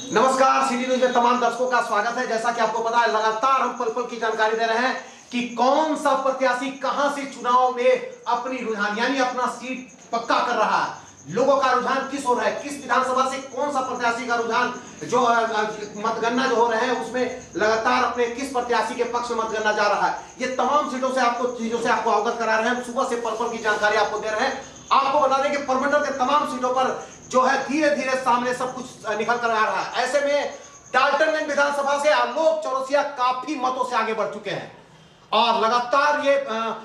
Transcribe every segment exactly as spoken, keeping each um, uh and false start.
नमस्कार, city news में तमाम दर्शकों का स्वागत है। जैसा कि आपको पता है, लगातार हम पल पल की जानकारी दे रहे हैं कि कौन सा प्रत्याशी कहां से चुनाव में अपनी रुझान यानी अपना सीट पक्का कर रहा है। लोगों का रुझान किस ओर है, किस विधानसभा से कौन सा प्रत्याशी का रुझान जो मतगणना जो हो रहे हैं उसमें लगातार अपने किस प्रत्याशी के पक्ष में मतगणना जा रहा है, ये तमाम सीटों से आपको चीजों से आपको अवगत करा रहे हैं। सुबह से पल पल की जानकारी आपको दे रहे हैं। आपको बता दें कि परमंडल के तमाम सीटों पर जो है धीरे धीरे सामने सब कुछ निकल कर आ रहा है। ऐसे में डाल्टनगंज विधानसभा से आलोक चौरसिया काफी मतों से आगे बढ़ चुके हैं और लगातार ये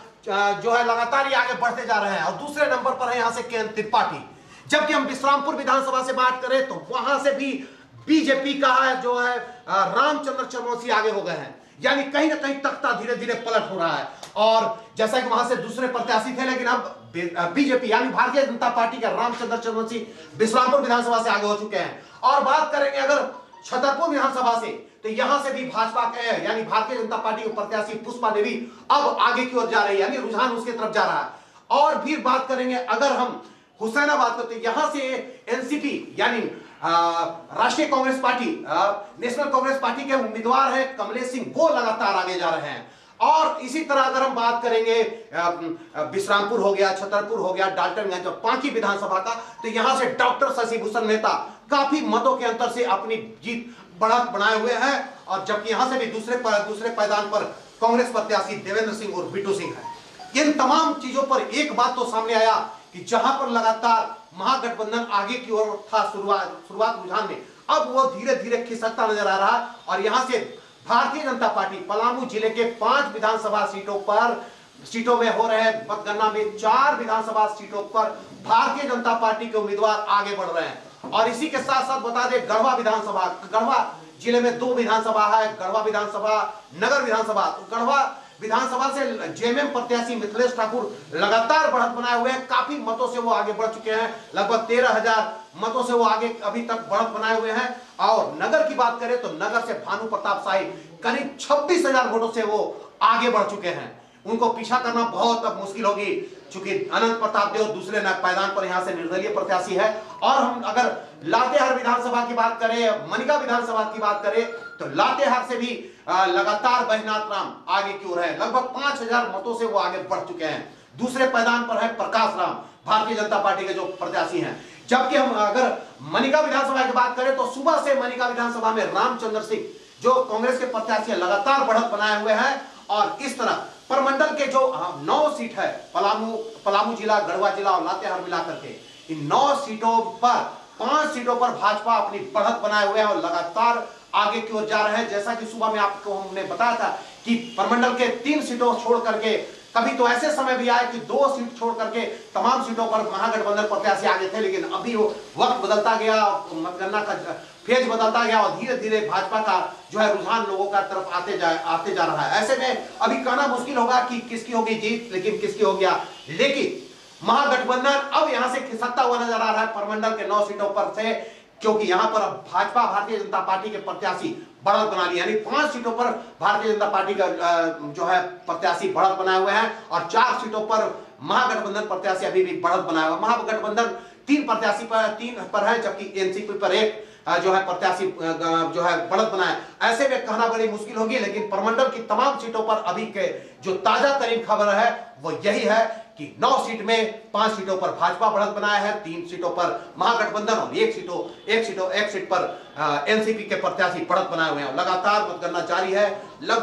जो है लगातार ये आगे बढ़ते जा रहे हैं। और दूसरे नंबर पर है यहाँ से के त्रिपाठी। जबकि हम विश्रामपुर विधानसभा से बात करें तो वहां से भी बीजेपी का है जो है रामचंद्र चरवसी आगे हो गए हैं, यानी कहीं ना कहीं तख्ता धीरे धीरे पलट हो रहा है। और जैसा कि वहां से दूसरे प्रत्याशी थे, लेकिन अब बीजेपी यानी भारतीय जनता पार्टी के रामचंद्र चरवसी विश्रामपुर विधानसभा से आगे हो चुके हैं। और बात करेंगे अगर छतरपुर विधानसभा से, तो यहां से भी भाजपा के यानी भारतीय जनता पार्टी के प्रत्याशी पुष्पा देवी अब आगे की ओर जा रही है, यानी रुझान उसकी तरफ जा रहा है। और फिर बात करेंगे अगर हम हुसैनाबाद करते, यहां से एनसीपी यानी Rashtriya Congress party national Congress party के उम्मीदवार हैं कमलेश सिंह, वो लगातार आगे जा रहे हैं। और इसी तरह अगर हम बात करेंगे विश्रामपुर हो गया, छतरपुर हो गया, डाल्टनगंज और पांकी विधानसभा का, तो यहां से डॉक्टर शशि भूषण मेहता काफी मतों के अंतर से अपनी जीत बढ़त बनाए हुए हैं। और जबकि यहां से भी दूसरे पर, दूसरे पायदान पर कांग्रेस प्रत्याशी देवेंद्र सिंह और बिट्टू सिंह है। इन तमाम चीजों पर एक बात तो सामने आया कि जहां पर लगातार महागठबंधन आगे की ओर था शुरुआत शुरुआत रुझान में, अब वो धीरे धीरे खिसकता नजर आ रहा है। और यहां से भारतीय जनता पार्टी पलामू जिले के पांच विधानसभा सीटों पर सीटों में हो रहे मतगणना में चार विधानसभा सीटों पर भारतीय जनता पार्टी के उम्मीदवार आगे बढ़ रहे हैं। और इसी के साथ साथ बता दें गढ़वा विधानसभा, गढ़वा जिले में दो विधानसभा है, गढ़वा विधानसभा, नगर विधानसभा। तो गढ़वा विधानसभा से जेएमएम प्रत्याशी मिथिलेश ठाकुर लगातार बढ़त बनाए हुए हैं, काफी मतों से वो आगे बढ़ चुके हैं, लगभग तेरह हजार मतों से वो आगे अभी तक बढ़त बनाए हुए हैं। और नगर की बात करें तो नगर से भानु प्रताप शाही करीब छब्बीस हजार वोटों से वो आगे बढ़ चुके हैं। उनको पीछा करना बहुत अब मुश्किल होगी, क्योंकि अनंत प्रताप देव दूसरे पायदान पर यहां से निर्दलीय प्रत्याशी है। और हम अगर लातेहार विधानसभा की बात करें, मनिका विधानसभा की बात करें, तो लातेहार से भी लगातार बैजनाथ राम आगे की ओर है, लगभग पांच हजार मतों से वो आगे बढ़ चुके हैं। दूसरे पायदान पर है प्रकाश राम, भारतीय जनता पार्टी के जो प्रत्याशी हैं। जबकि हम अगर मनिका विधानसभा की बात करें तो सुबह से मनिका विधानसभा में रामचंद्र सिंह जो कांग्रेस के प्रत्याशी लगातार बढ़त बनाए हुए हैं। और इस तरह परमंडल के जो नौ सीट है, पलामू पलामू जिला, गढ़वा जिला और लातेहार मिलाकर के इन नौ सीटों पर पांच सीटों पर भाजपा अपनी बढ़त बनाए हुए हैं और लगातार आगे की ओर जा रहे हैं। जैसा कि सुबह में आपको हमने बताया था कि परमंडल के तीन सीटों छोड़ करके, कभी तो ऐसे समय भी आए कि दो सीट छोड़ करके तमाम सीटों पर महागठबंधन प्रत्याशी आगे थे, लेकिन अभी वो वक्त बदलता गया, मतगणना का फेज बदलता गया और धीरे धीरे भाजपा का जो है रुझान लोगों का तरफ आते जा आते जा रहा है। ऐसे में अभी कहना मुश्किल होगा कि किसकी होगी जीत, लेकिन किसकी हो गया। लेकिन महागठबंधन अब यहां से खिसकता हुआ नजर आ रहा है परमंडल के नौ सीटों पर से, क्योंकि यहां पर अब भाजपा भारतीय जनता पार्टी के प्रत्याशी बढ़त बना ली, यानी पांच सीटों पर भारतीय जनता पार्टी का जो है प्रत्याशी बढ़त बनाए हुए हैं और चार सीटों पर महागठबंधन प्रत्याशी अभी भी बढ़त बनाया हुआ। महागठबंधन तीन प्रत्याशी पर तीन पर है, जबकि एनसीपी पर एक जो है प्रत्याशी जो है बढ़त बनाए। ऐसे में कहना बड़ी मुश्किल होगी, लेकिन परमंडल की तमाम सीटों पर अभी के जो ताजा तरीन खबर है वो यही है कि नौ सीट में पांच सीटों पर भाजपा बढ़त बनाया है, तीन सीटों पर महागठबंधन और एक सीटों एक सीटों एक सीट पर एनसीपी के प्रत्याशी बढ़त बनाए हुए हैं। लगातार मतगणना जारी है।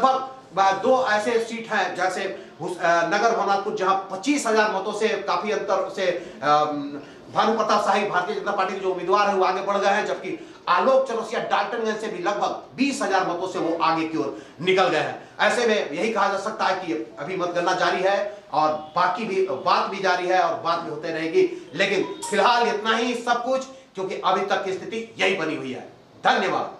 लगभग दो ऐसे सीट हैं जैसे नगर भवनाथपुर, जहां पच्चीस हजार मतों से काफी अंतर से भानु प्रताप शाही भारतीय जनता पार्टी के जो उम्मीदवार है वो आगे बढ़ गए हैं, जबकि आलोक चौरसिया डाल्टनगंज से भी लगभग बीस हजार मतों से वो आगे की ओर निकल गए हैं। ऐसे में यही कहा जा सकता है कि अभी मतगणना जारी है और बाकी भी बात भी जारी है और बात भी होते रहेगी, लेकिन फिलहाल इतना ही सब कुछ, क्योंकि अभी तक की स्थिति यही बनी हुई है। धन्यवाद।